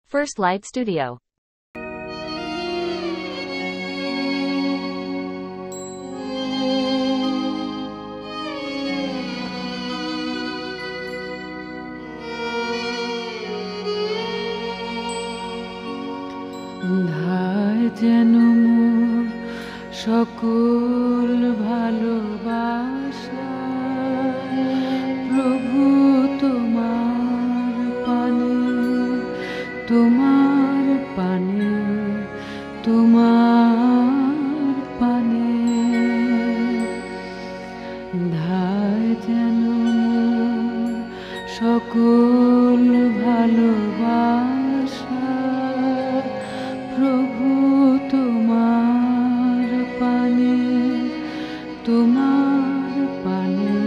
First Light Studio. ধায় যেন মোর সকল ভালোবাসা প্রভু তোমার পানে, তোমার পানে, তোমার পানে। ধায় যেন মোর সকল ভালোবাসা প্রভু তোমার পানে, তোমার পানে,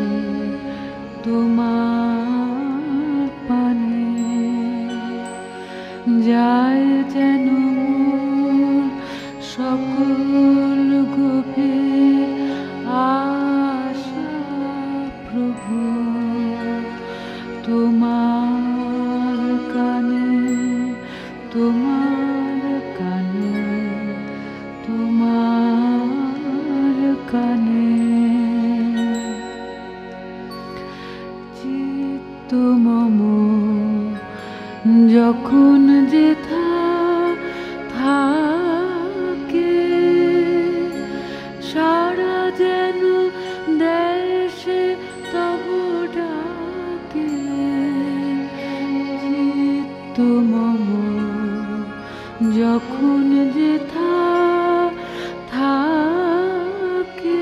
তোমার পানে। যায় যেন মোর সকল গভীর আশা প্রভু তোমার কানে, তোমার কানে, তোমার কানে। চিত্ত মম যখন যেথা থাকে, সারা যেন দেশে তব ডাকে। চিত্ত মম যখন যেথা থাকে,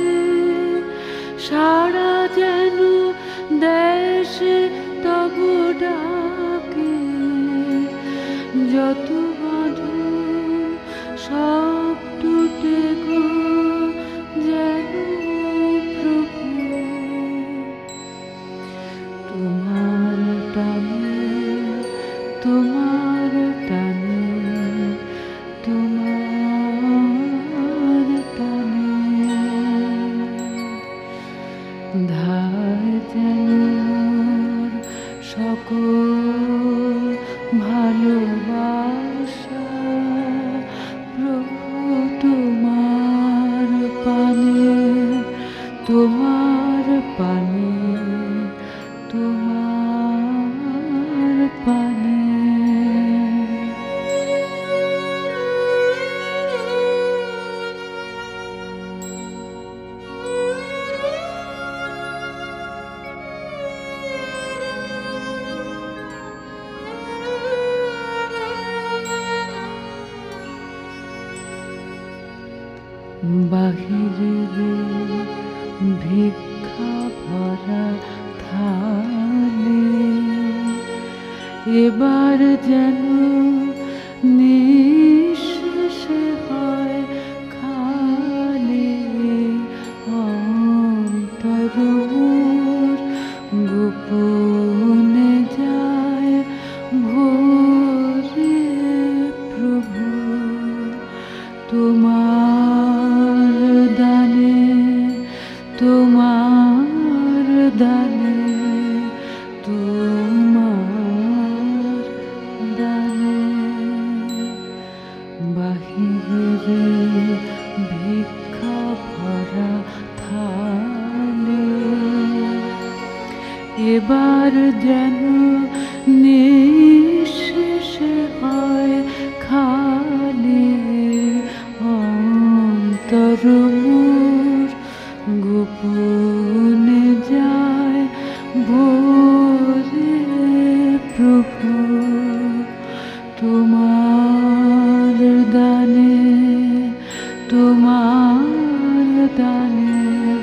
সারা যেন দেশে তব ডাকে। যত বাঁধো সব টুটে গো যেন প্রভু তোমার টানে, তোমার টানে, তোমার টানে। ধায় যেন মোর সকল ভালোবাসা প্রভু তোমার পানে, তোমার পানে, তোমার পানে। বাহিরে ভিক্ষা ভরা থালে, এবার যেন নিঃশেষে হয় খালি। অন্তর মোর গোপনে যায় ভোরে প্রভু তোমার দানে, তোমার দানে, তোমার দানে। বাহিরে ভিক্ষা ভরা থালে, এবার যেন নিঃশেষে হয় খালি। অন্তর মোর গোপনে যায় ভোরে প্রভু তোমার দানে, তোমার দানে,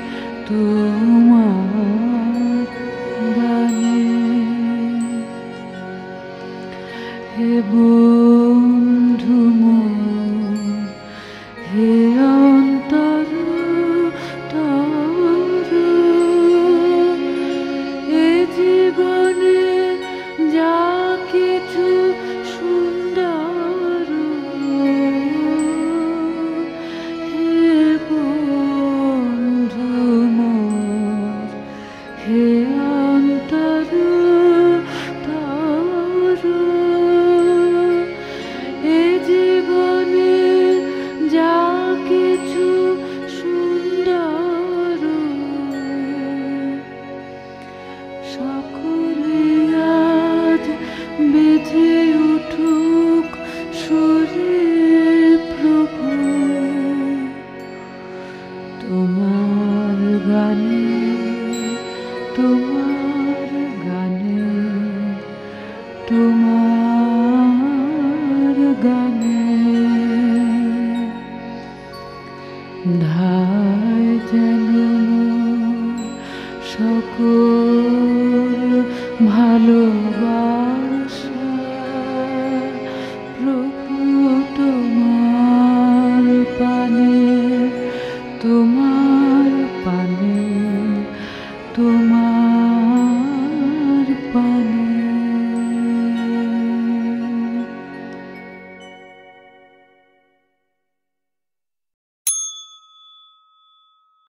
তোমার দানে। হে বন্ধু মোর, হে অন্তর তর, এ জীবনে যা কিছু সুন্দর, হে বন্ধু মোর, হে অন্তর তর। বেজে উঠুক সুরের প্রভু, তোমার গানে, তোমার গানে, তোমার গানে।